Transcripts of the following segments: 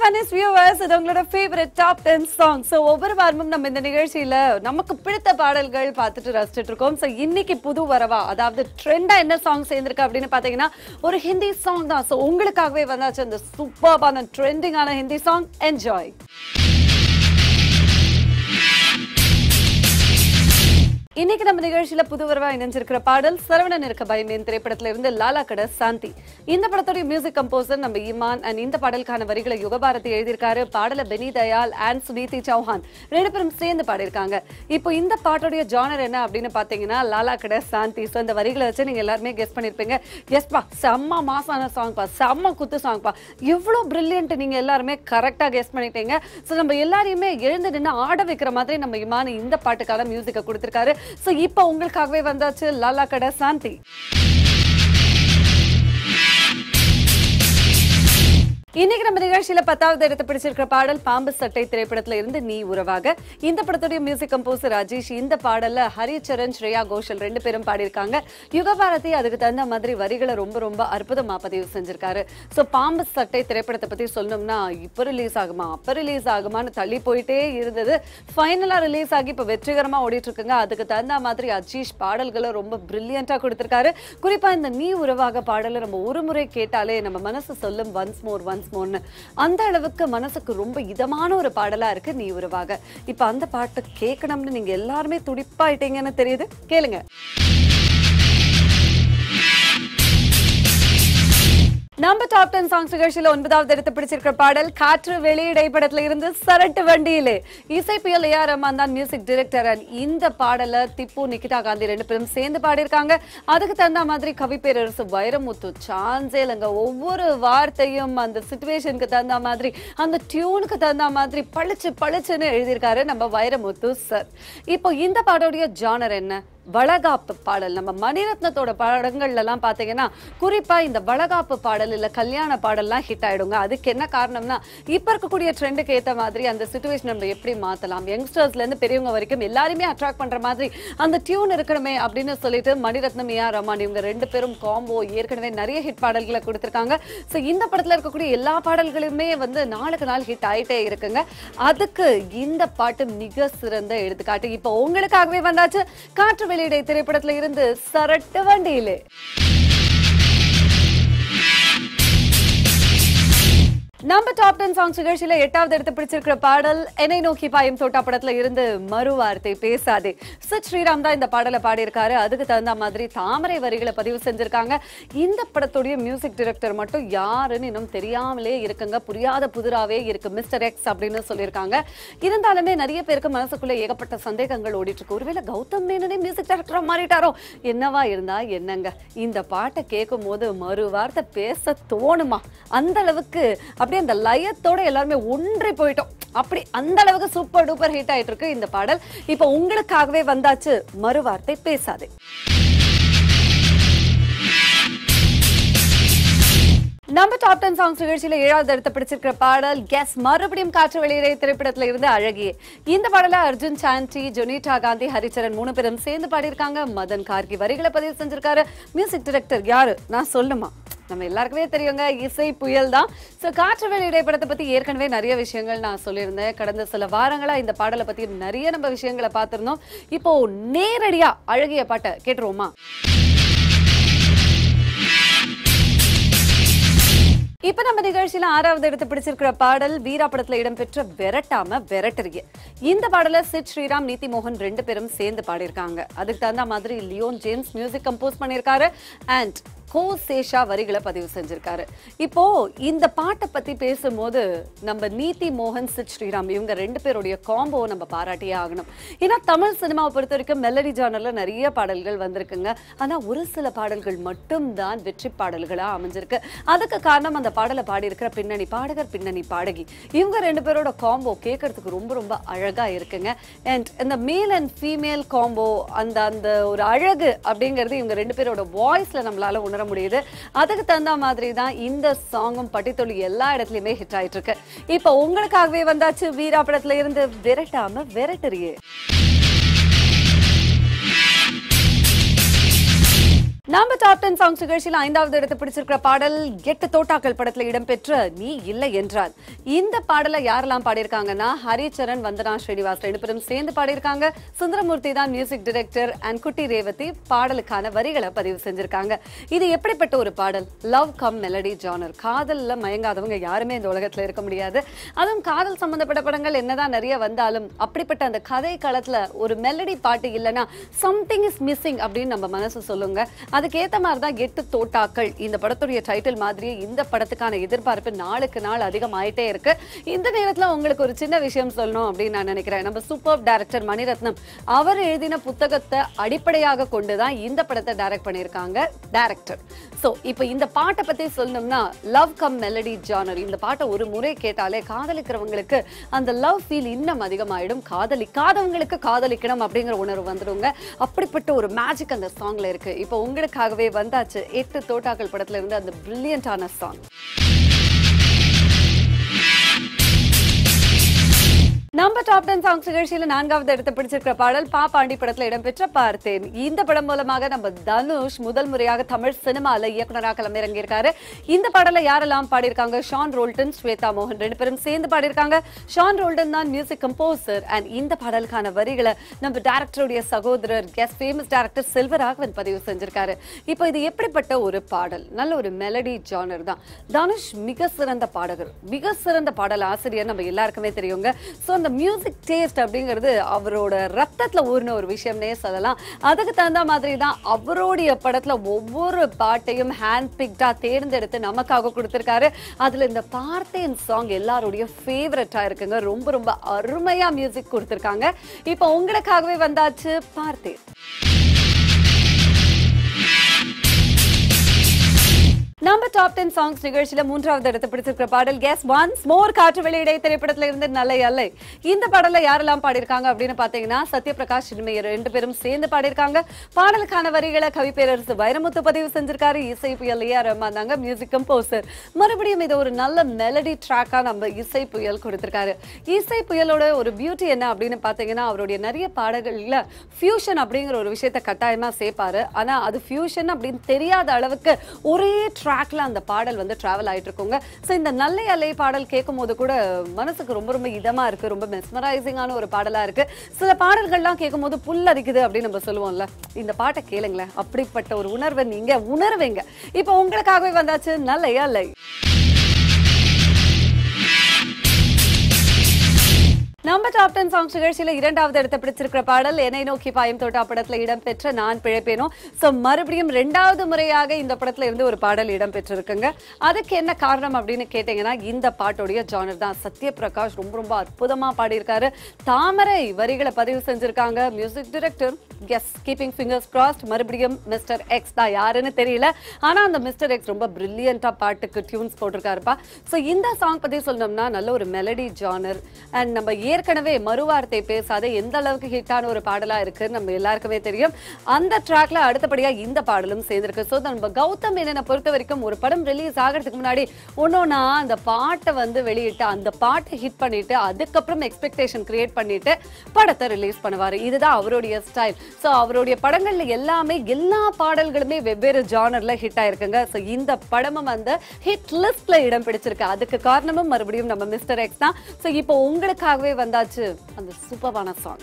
Chinese viewers, இது உங்களோட favorite top 10 songs. So ஒவ்வொரு வாரமும் நம்ம இந்த நிகழ்ச்சியில நமக்கு பிடித்த பாடல்கள் பார்த்துட்டு ரசிச்சிட்டு இருக்கோம். So இன்னைக்கு புது வரவா, அதாவது ட்ரெண்டா என்ன சாங் சேர்ந்திருக்கு அப்படின்னு பாத்தீங்கன்னா ஒரு ஹிந்தி சாங் தான். So உங்களுக்காகவே வந்தாச்சு அந்த சூப்பரான ட்ரெண்டிங்கான ஹிந்தி சாங். என்ஜாய். இன்னைக்கு நம்ம நிகழ்ச்சியில புதுவரவா இணைஞ்சிருக்கிற பாடல் சரவணன் இருக்க பயமேன் திரைப்படத்துல இருந்து லாலா கட சாந்தி. இந்த படத்தோட மியூசிக் கம்போசர் நம்ம இமான் அண்ட் இந்த பாடலுக்கான வரிகளை யுகபாரதி எழுதியிருக்காரு. பாடல பெனி தயால் அண்ட் சுனீதி சௌஹான் ரெண்டு பேரும் சேர்ந்து பாடியிருக்காங்க. இப்போ இந்த பாட்டோடைய ஜானர் என்ன அப்படின்னு பாத்தீங்கன்னா லாலா கட சாந்தி. ஸோ இந்த வரிகளை வச்சு நீங்க எல்லாருமே கெஸ் பண்ணிருப்பீங்க. எஸ்பா செம்ம மாசான சாங் பா, செம்ம குத்து சாங் பா, எவ்வளவு பிரில்லியன்ட், நீங்க எல்லாருமே கரெக்டா கெஸ் பண்ணிட்டீங்க. ஸோ நம்ம எல்லாரையுமே எழுந்து நின்று ஆட வைக்கிற மாதிரி நம்ம இமான் இந்த பாட்டுக்கான மியூசிக்கை கொடுத்திருக்காரு. சோ இப்போ உங்களுக்காகவே வந்தாச்சு லாலா கட சாந்தி. இன்னைக்கு நம்ம நிகழ்ச்சியில 10வது இடத்தை பிடிச்சிருக்கிற பாடல் பாம்பு சட்டை திரைப்படத்துல இருந்து நீ உறவாக. இந்த படத்துடைய மியூசிக் கம்போசர் ராஜேஷ். இந்த பாடல்ல ஹரிச்சரன் ஸ்ரேயா கோஷல் ரெண்டு பேரும் பாடியிருக்காங்க. யுகபாரதி அதுக்கு தகுந்த மாதிரி வரிகளை ரொம்ப ரொம்ப அற்புதமா பதிவு செஞ்சிருக்காரு. சோ பாம்பு சட்டை திரைப்படத்தை பத்தி சொல்லணும்னா இப்ப ரிலீஸ் ஆகுமா அப்ப ரிலீஸ் ஆகுமான்னு தள்ளி போயிட்டே இருந்தது. ஃபைனலா ரிலீஸ் ஆகி இப்ப வெற்றிகரமா ஓடிட்டு இருக்குங்க. அதுக்கு தகுந்த மாதிரி அஜீஷ் பாடல்களை ரொம்ப பிரில்லியண்டா கொடுத்திருக்காரு. குறிப்பா இந்த நீ உறவாக பாடலை நம்ம ஒரு முறை கேட்டாலே நம்ம மனசு சொல்லும் ஒன்ஸ் மோர் அந்த அளவுக்கு மனசுக்கு ரொம்ப இதமான ஒரு பாடலா இருக்கு நீ உறவாக. இப்ப அந்த பாட்டு கேட்கணும்னு நீங்க எல்லாருமே துடிப்பாயிட்டீங்கன்னு தெரியுது. கேளுங்க. நம்ம டாப் 10 சாங்ஸ் நிகழ்ச்சியில 9வது இடத்தை பிடிச்சிருக்கிற பாடல் காற்று வெளியிடை படத்துல இருந்து சரட்டு வண்டியிலே. இசை புயல் ஏஆர் ரஹ்மான் தான் மியூசிக் டைரக்டர். இந்த பாடல திப்பு நிகிதா காந்தி ரெண்டு பேரும் சேர்ந்து பாடியிருக்காங்க. அதுக்கு தகுந்த மாதிரி கவி பேரரசு வைரமுத்து சான்ஸே இல்லைங்க. ஒவ்வொரு வார்த்தையும் அந்த சிச்சுவேஷனுக்கு தகுந்த மாதிரி அந்த டியூனுக்கு தகுந்த மாதிரி பளிச்சு பளிச்சுன்னு எழுதியிருக்காரு நம்ம வைரமுத்து சார். இப்போ இந்த பாடோடைய ஜானர் என்ன? வளகாப்பு பாடல். நம்ம மணிரத்னத்தோட படங்கள்ல எல்லாம் பாத்தீங்கன்னா குறிப்பா இந்த வளகாப்பு பாடல் இல்ல கல்யாண பாடல்லாம் ஹிட் ஆயிடுங்க. அதுக்கு என்ன காரணம்னா இப்ப இருக்கக்கூடிய ட்ரெண்டுக்கு ஏத்த மாதிரி அந்த சிச்சுவேஷன் நம்ம எப்படி மாத்தலாம், யங்ஸ்டர்ஸ்ல இருந்து பெரியவங்க வரைக்கும் எல்லாருமே அட்ராக்ட் பண்ற மாதிரி அந்த டியூன் இருக்கணுமே அப்படின்னு சொல்லிட்டு மணிரத்னம் ஏஆர் ரஹ்மான் இவங்க ரெண்டு பேரும் காம்போ ஏற்கனவே நிறைய ஹிட் பாடல்களை கொடுத்திருக்காங்க. சோ இந்த படத்துல இருக்கக்கூடிய எல்லா பாடல்களுமே வந்து நாளுக்கு நாள் ஹிட் ஆயிட்டே இருக்குங்க. அதுக்கு இந்த பாட்டு மிக சிறந்த எடுத்துக்காட்டு. இப்ப உங்களுக்காகவே வந்தாச்சு காற்று வெளியிடை திரைப்படத்துல இருந்து சரட்டு வண்டியிலே. நம்ம டாப் 10 சாங்ஸ் நிகழ்ச்சியில 8வது இடத்தை பிடிச்சிருக்கிற பாடல் என்னை நோக்கி பாயும் தோட்டா படத்துல இருந்து மறுவார்த்தை பேசாதே. ஸ்ரீராம் தான் இந்த பாடலை பாடியிருக்காரு. அதுக்கு தகுந்த மாதிரி தாமரை வரிகளை பதிவு செஞ்சிருக்காங்க. இந்த படத்துடைய மியூசிக் டைரக்டர் மட்டும் யாருன்னு இன்னும் தெரியாமலே இருக்குங்க. புரியாத புதிராவே இருக்கு, மிஸ்டர் எக்ஸ் அப்படின்னு சொல்லியிருக்காங்க. இருந்தாலுமே நிறைய பேருக்கு மனசுக்குள்ள ஏகப்பட்ட சந்தேகங்கள் ஓடிட்டு இருக்கு. ஒருவேளை கௌதம் மேனனே மியூசிக் டைரக்டரா மாறிட்டாரோ? என்னவா இருந்தா என்னங்க, இந்த பாட்டை கேட்கும் போது மறுவார்த்தை பேச தோணுமா? அந்த அளவுக்கு அப்படியே அந்த லயத்தோட எல்லாருமே ஒன்றி போயிட்டோம். அப்படி அந்த அளவுக்கு சூப்பர் டூப்பர் ஹிட் ஆயிட்டு இருக்கு இந்த பாடல். இப்ப உங்களுக்காகவே வந்தாச்சு மறுவார்த்தை பேசாதே. நம்ம டாப் 10 சாங்ஸ் நிகழ்ச்சியில 7வது இடத்தை பிடிச்சிருக்கிற பாடல் கெஸ் மறுபடியும் காற்று வெளியிடை திரைப்படத்துல இருந்து அழகியே. இந்த பாடல அர்ஜுன் சாண்டி, ஜொனிட்டா காந்தி, ஹரிச்சரன் 3 பேரும் சேர்ந்து பாடியிருக்காங்க. மதன் கார்கி வரிகளை பதிவு செஞ்சிருக்காரு. மியூசிக் டைரக்டர் யாரு நான் சொல்லுமா? நம்ம எல்லாருக்குமே தெரியுங்க, இசை புயல் தான். ஸோ காற்று வெளியிடை படத்தை பத்தி ஏற்கனவே நிறைய விஷயங்கள் நான் சொல்லியிருந்தேன். கடந்த சில வாரங்களா இந்த பாடலை பத்தி நிறைய நம்ம விஷயங்களை பார்த்திருந்தோம். இப்போ நேரடியா அழகிய பாட்டை கேட்டுருவோமா? இப்ப நம்ம நிகழ்ச்சியில 6வது இடத்தை பிடிச்சிருக்கிற பாடல் வீரா படத்துல இடம்பெற்ற விரட்டாம விரட்டறிய. இந்த பாடல சித் ஸ்ரீராம், நீதி மோகன் ரெண்டு பேரும் சேர்ந்து பாடியிருக்காங்க. அதுக்கு தகுந்த மாதிரி லியோன் ஜேம்ஸ் மியூசிக் கம்போஸ் பண்ணியிருக்காரு அண்ட் கோ சேஷா வரிகளை பதிவு செஞ்சிருக்காரு. இப்போ இந்த பாட்டை பத்தி பேசும்போது நம்ம நீதி மோகன், சித் ஸ்ரீராம் இவங்க ரெண்டு பேருடைய காம்போ நம்ம பாராட்டியே ஆகணும். ஏன்னா தமிழ் சினிமாவை பொறுத்த வரைக்கும் மெலடி ஜானர்ல நிறைய பாடல்கள் வந்திருக்குங்க. ஆனா ஒரு சில பாடல்கள் மட்டும் தான் வெற்றி பாடல்களா அமைஞ்சிருக்கு. அதுக்கு காரணம் அந்த பாடலை பாடியிருக்கிற பின்னணி பாடகர், பின்னணி பாடகி இவங்க ரெண்டு பேரோட காம்போ கேட்கறதுக்கு ரொம்ப ரொம்ப அழகா இருக்குங்க. அண்ட் இந்த மேல் அண்ட் ஃபீமேல் காம்போ அந்த அந்த ஒரு அழகு அப்படிங்கிறது இவங்க ரெண்டு பேரோட வாய்ஸ்ல நம்மளால உணர முடியுது. அதுக்கு தகுந்த மாதிரி தான் இந்த சாங்கும் பட்டித்தொழி எல்லா இடத்துலயுமே ஹிட் ஆயிட்டு இருக்கு. இப்ப உங்களுக்காகவே வந்தாச்சு வீரா படத்துல இருந்து விரட்டாம விரட்டறியே. நம்ம டாப் 10 சாங்ஸ் நிகழ்ச்சியில் 5வது இடத்தை பிடிச்சிருக்கிற பாடல் எட்டு தோட்டாக்கள் படத்துல இடம்பெற்ற நீ இல்லை என்றால். இந்த பாடலை யாரெல்லாம் பாடியிருக்காங்கன்னா ஹரிச்சரன், வந்தனா ஸ்ரீனிவாஸ் ரெண்டு பேரும் சேர்ந்து பாடியிருக்காங்க. சுந்தரமூர்த்தி தான் மியூசிக் டைரக்டர் அண்ட் குட்டி ரேவதி பாடலுக்கான வரிகளை பதிவு செஞ்சிருக்காங்க. இது எப்படிப்பட்ட ஒரு பாடல்? Love cum melody genre. காதல்ல மயங்காதவங்க யாருமே இந்த உலகத்துல இருக்க முடியாது. அதுவும் காதல் சம்பந்தப்பட்ட படங்கள் என்னதான் நிறைய வந்தாலும் அப்படிப்பட்ட அந்த கதை களத்துல ஒரு மெலடி பாட்டு இல்லைன்னா சம்திங் இஸ் மிஸ்ஸிங் அப்படின்னு நம்ம மனசு சொல்லுங்க. அதுக்கேற்ற மாதிரி தான் எட்டு தோட்டாக்கள் இந்த படத்துடைய டைட்டில் மாதிரியே இந்த படத்துக்கான எதிர்பார்ப்பு நாளுக்கு நாள் அதிகமாயிட்டே இருக்கு. இந்த நேரத்துல உங்களுக்கு ஒரு சின்ன விஷயம் சொல்லணும் அப்படின்னு நான் நினைக்கிறேன். நம்ம சூப்பர் டைரக்டர் மணிரத்னம் அவர் எழுதின புத்தகத்தை அடிப்படையாக கொண்டுதான் இந்த படத்தை டைரக்ட் பண்ணியிருக்காங்க டைரக்டர். சோ இப்போ இந்த பாட்டை பத்தி சொல்லணும்னா லவ் கம் மெலடி ஜானர். இந்த பாட்டை ஒரு முறை கேட்டாலே காதலிக்கிறவங்களுக்கு அந்த லவ் ஃபீல் இன்னும் அதிகமாயிடும். காதலிக்காதவங்களுக்கு காதலிக்கணும் அப்படிங்கிற உணர்வு வந்துடுங்க. அப்படிப்பட்ட ஒரு மேஜிக் அந்த சாங்ல இருக்கு. இப்போ உங்களுக்காகவே வந்தாச்சு எட்டு தோட்டாக்கள் படத்துல இருந்து அந்த பிரில்லியன்டான சாங். நம்ம டாப் 10 சாங்ஸ் நிகழ்ச்சியில 4வது இடத்தை பிடிச்சிருக்கிற பாடல் பாப்பாண்டி படத்துல இடம்பெற்ற பார்த்தேன். இந்த படம் மூலமாக நம்ம தனுஷ் முதல் முறையாக தமிழ் சினிமால இயக்குனராக களமிறங்கியிருக்காரு. இந்த பாடலை யாரெல்லாம் பாடியிருக்காங்க? ஷான் ரோல்டன், ஸ்வேதா மோகன் ரெண்டு பேரும் சேர்ந்து பாடியிருக்காங்க. ஷான் ரோல்டன் தான் மியூசிக் கம்போசர் அண்ட் இந்த பாடலுக்கான வரிகளை நம்ம டைரக்டருடைய சகோதரர் ஃபேமஸ் டைரக்டர் செல்வராகவன் பதிவு செஞ்சிருக்காரு. இப்போ இது எப்படிப்பட்ட ஒரு பாடல்? நல்ல ஒரு மெலடி ஜானர் தான். தனுஷ் மிக சிறந்த பாடகர், மிக சிறந்த பாடல் ஆசிரியர், நம்ம எல்லாருக்குமே தெரியுங்க. சோ அந்த மியூசிக் டேஸ்ட் அப்படிங்கிறது அவரோட ரத்தத்துல ஊர்ன ஒரு விஷயம்னே சொல்லலாம். அதுக்கு தகுந்த மாதிரி தான் அவருடைய படத்துல ஒவ்வொரு பாட்டையும் ஹேண்ட் பிக்டா தேர்ந்தெடுத்து நமக்காக கொடுத்திருக்காரு. அதுல இந்த பார்த்தேன் சாங் எல்லாருடைய ஃபேவரட்டா இருக்குங்க. ரொம்ப ரொம்ப அருமையா மியூசிக் கொடுத்திருக்காங்க. இப்போ உங்களுக்காகவே வந்தாச்சு பார்த்தேன். நம்ம டாப் 10 சாங்ஸ் நிகழ்ச்சியில 3வது இடத்தை பிடிச்சிருக்கிற பாடல் கெஸ் ஒன்ஸ் மோர் காற்று வெளியிடை திரைப்படத்துல இருந்து நல்ல அல்லை. இந்த பாடல்ல யாரெல்லாம் பாடியிருக்காங்க அப்படின்னு பாத்தீங்கன்னா சத்யபிரகாஷ் சின்மயர் ரெண்டு பேரும் சேர்ந்து பாடியிருக்காங்க. பாடலுக்கான வரிகளை கவிப்பேரரசு வைரமுத்து பதிவு செஞ்சிருக்காரு. இசை புயல் ரஹ்மான் தாங்க மியூசிக் கம்போசர். மறுபடியும் இது ஒரு நல்ல மெலடி ட்ராக்கா நம்ம இசை புயல் கொடுத்திருக்காரு. இசை புயலோட ஒரு பியூட்டி என்ன அப்படின்னு பாத்தீங்கன்னா அவருடைய நிறைய பாடல்கள்ல ஃபியூஷன் அப்படிங்கிற ஒரு விஷயத்த கட்டாயமா சேர்ப்பாரு. ஆனா அது ஃபியூஷன் அப்படின்னு தெரியாத அளவுக்கு ஒரே ட்ராக்ல அந்த பாடல் வந்து டிராவல் ஆயிட்டு இருக்குங்க. சோ இந்த நல்ல அலை பாடல் கேட்கும் போது கூட மனசுக்கு ரொம்ப ரொம்ப இதமா இருக்கு. ரொம்ப மெஸ்மரைசிங்கான ஒரு பாடலா இருக்கு. சில பாடல்கள்லாம் கேட்கும் போது புல் அரிக்குது அப்படின்னு நம்ம சொல்லுவோம்ல, இந்த பாட்டை கேளுங்களேன், அப்படிப்பட்ட ஒரு உணர்வை நீங்க உணர்வீங்க. இப்போ உங்களுக்காகவே வந்தாச்சு நல்ல அலை. நம்ம டாப் 10 சாங்ஸ் நிகழ்ச்சியில 2வது இடத்தை பிடிச்சிருக்கிற பாடல் என்னை நோக்கி பாயும் தோட்டா படத்துல இடம்பெற்ற நான் பிழைப்பேனோ. சோ மறுபடியும் 2வது முறையாக இந்த படத்துல இருந்து ஒரு பாடல் இடம்பெற்றிருக்குங்க. அதுக்கு என்ன காரணம் அப்படின்னு கேட்டீங்கன்னா இந்த பாட்டோடைய ஜானர் தான். சத்யபிரகாஷ் ரொம்ப ரொம்ப அற்புதமா பாடியிருக்காரு. தாமரை வரிகளை பதிவு செஞ்சிருக்காங்க music director. Yes, keeping fingers crossed. மறுபடியும் மிஸ்டர் எக்ஸ் தான், யாருன்னு தெரியல, ஆனா அந்த மிஸ்டர் எக்ஸ் ரொம்ப பிரில்லியண்டா பாட்டுக்கு டியூன்ஸ் போட்டிருக்காருப்பா. சோ இந்த சாங் பத்தி சொல்லணும்னா நல்ல ஒரு மெலடி ஜானர் அண்ட் நம்ம ஏற்கனவே மறுவார்த்தை பேசாத எந்த அளவுக்கு ஹிட்டான ஒரு பாடலா இருக்கு நம்ம எல்லாருக்குமே தெரியும். அந்த ட்ராக்ல அடுத்தபடியா இந்த பாடலும் சேர்ந்திருக்கு. சோ நம்ம கௌதம் மேனனை பொறுத்த வரைக்கும் ஒரு படம் ரிலீஸ் ஆகிறதுக்கு முன்னாடி ஒன்னொன்னா அந்த பாட்டை வந்து வெளியிட்டு அந்த பாட்டை ஹிட் பண்ணிட்டு அதுக்கப்புறம் எக்ஸ்பெக்டேஷன் கிரியேட் பண்ணிட்டு படத்தை ரிலீஸ் பண்ணுவாரு. இதுதான் அவருடைய ஸ்டைல். சோ அவருடைய படங்கள்ல எல்லாமே எல்லா பாடல்களுமே வெவ்வேறு ஜானர்ல ஹிட் ஆயிருக்குங்க. சோ இந்த படமும் அந்த ஹிட் லிஸ்ட்ல இடம் பிடிச்சிருக்கு. அதுக்கு காரணமும் மறுபடியும் நம்ம மிஸ்டர் எக்ஸ் தான். சோ இப்போ உங்களுக்காகவே வந்தாச்சு அந்த சூப்பரான சாங்.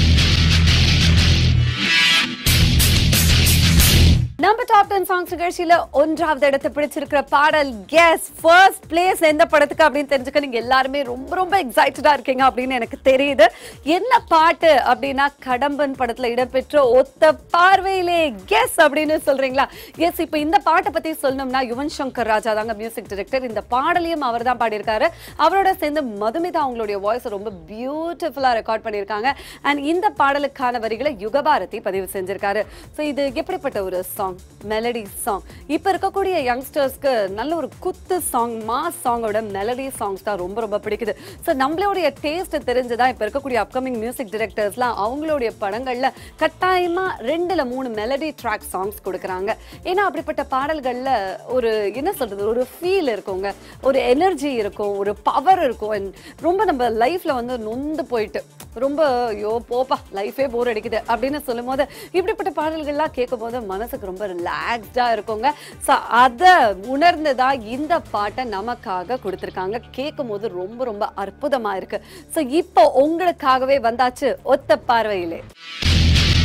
நம்ம டாப் 10 சாங்ஸ் நிகழ்ச்சியில 1வது இடத்தை பிடிச்சிருக்கிற பாடல் கெஸ் ஃபர்ஸ்ட் பிளேஸ் எந்த படத்துக்கு அப்படின்னு தெரிஞ்சுக்க நீங்க எல்லாருமே ரொம்ப ரொம்ப எக்ஸைட்டடா இருக்கீங்க அப்படின்னு எனக்கு தெரியுது. என்ன பாட்டு அப்படின்னா கடம்பன் படத்துல இடம்பெற்ற ஒத்த பார்வையிலே கெஸ் அப்படின்னு சொல்றீங்களா? எஸ், இப்போ இந்த பாட்டை பத்தி சொல்லணும்னா யுவன் சங்கர் ராஜா தாங்க மியூசிக் டைரக்டர். இந்த பாடலையும் அவர் தான் பாடியிருக்காரு. அவரோட சேர்ந்து மதுமிதா அவங்களுடைய வாய்ஸ் ரொம்ப பியூட்டிஃபுல்லா ரெக்கார்ட் பண்ணியிருக்காங்க. அண்ட் இந்த பாடலுக்கான வரிகளை யுகபாரதி பதிவு செஞ்சிருக்காரு. ஸோ இது எப்படிப்பட்ட ஒரு சாங்? Melody song. இப்ப இருக்கக்கூடிய யங்ஸ்டர்ஸ்க்கு நல்ல ஒரு குத்து சாங், மாஸ் சாங்கோட மெலடி சாங்ஸ் தான் ரொம்ப ரொம்ப பிடிக்குது. ஸோ நம்மளுடைய டேஸ்ட் தெரிஞ்சுதான் இப்ப இருக்கக்கூடிய அப்கமிங் மியூசிக் டைரக்டர்ஸ்லாம் அவங்களுடைய படங்கள்ல கட்டாயமா 2-3 மெலடி ட்ராக் சாங்ஸ் கொடுக்குறாங்க. ஏன்னா அப்படிப்பட்ட பாடல்கள்ல ஒரு என்ன சொல்றது, ஒரு ஃபீல் இருக்குங்க, ஒரு எனர்ஜி இருக்கும், ஒரு பவர் இருக்கும். ரொம்ப நம்ம லைஃப்ல வந்து நொந்து போயிட்டு ரொம்ப ஐயோ போப்பா லைஃபே போர் அடிக்குது அப்படின்னு சொல்லும் போது இப்படிப்பட்ட பாடல்கள்லாம் கேட்கும் போது மனசுக்கு ரொம்ப ரிலாக்ஸ்டா இருக்குங்க. ஸோ அதை உணர்ந்துதான் இந்த பாட்டை நமக்காக கொடுத்துருக்காங்க. கேட்கும் போது ரொம்ப ரொம்ப அற்புதமா இருக்கு. ஸோ இப்போ உங்களுக்காகவே வந்தாச்சு ஒத்த பார்வையிலே.